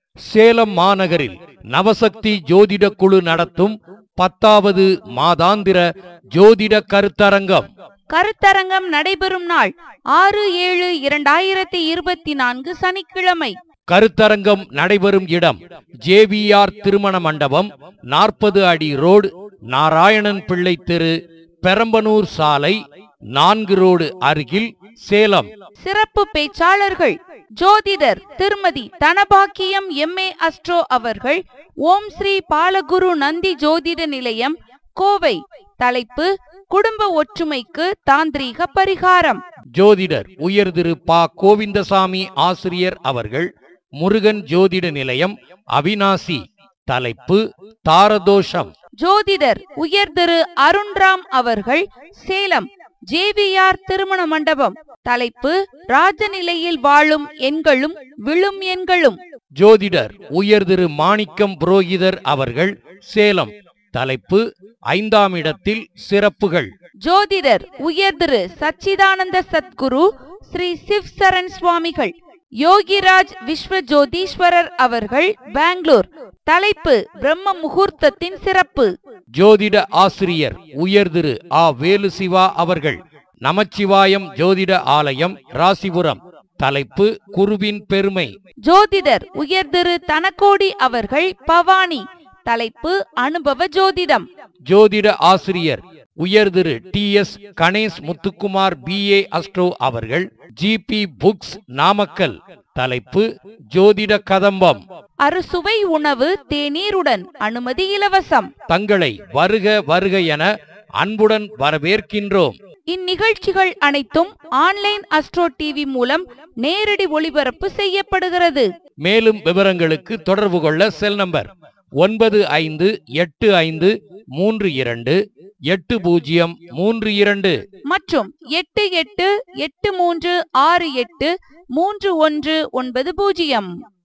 சேலம் மாநகரில் நவசக்தி ஜோதிட குழு நடத்தும் 10வது மாதாந்திர ஜோதிட கருத்தரங்கம். கருத்தரங்கம் நடைபெறும் நாள் 6/7/2024 சனிக்கிழமை. கருத்தரங்கம் நடைபெறும் இடம் JVR திருமண மண்டபம், 40 அடி ரோடு, நாராயணன் பிள்ளை தெரு, பெரம்பனூர் சாலை, 4 ரோடு அருகில், சேலம். சிறப்பு பேச்சாளர்கள் ஜோதிடர் திருமதி தனபாக்கியம் MA அஸ்ட்ரோ அவர்கள், ஓம் ஸ்ரீ பாலகுரு நந்தி ஜோதிட நிலையம், கோவை. தலைப்பு குடும்ப ஒற்றுமைக்கு தாந்திரீக பரிகாரம். ஜோதிடர் உயர் திரு பா. கோவிந்தசாமி ஆசிரியர் அவர்கள், முருகன் ஜோதிட நிலையம், அவினாசி. தலைப்பு தாரதோஷம். ஜோதிடர் உயர் திரு அருண்ராம் அவர்கள், சேலம் JVR திருமண மண்டபம். தலைப்பு ராஜநிலையில் வாழும் எண்களும் விழும் எண்களும். ஜோதிடர் உயர் திரு மாணிக்கம் புரோகிதர் அவர்கள், சேலம். தலைப்பு 5ஆம் இடத்தில் சிறப்புகள். ஜோதிடர் உயர் திரு சச்சிதானந்த சத்குரு ஸ்ரீ சிவ் சரண் சுவாமிகள், யோகிராஜ் விஸ்வ ஜோதீஸ்வரர் அவர்கள், பெங்களூர். தலைப்பு பிரம்ம முகூர்த்தத்தின் சிறப்பு. ஜோதிட ஆசிரியர் உயர் திரு ஆ. வேலு சிவா அவர்கள், நமச்சிவாயம் ஜோதிட ஆலயம், ராசிபுரம். தலைப்பு குருவின் பெருமை. ஜோதிடர் உயர் திரு தனக்கோடி அவர்கள், பவானி. தலைப்பு அனுபவ ஜோதிடம். ஜோதிட ஆசிரியர் உயர் Thiru TS Ganesh Muthukumar BA astro அவர்கள், GP புக்ஸ், நாமக்கல். தலைப்பு ஜோதிட கதம்பம். அறுசுவை உணவு தேநீருடன், அனுமதி இலவசம். தங்களை வருக வருக என அன்புடன் வரவேற்கின்றோம். இந்நிகழ்ச்சிகள் அனைத்தும் ஆன்லைன் அஸ்ட்ரோ டிவி மூலம் நேரடி ஒளிபரப்பு செய்யப்படுகிறது. மேலும் விவரங்களுக்கு தொடர்பு கொள்ள செல் நம்பர் 9582328032 மற்றும் 8883683190.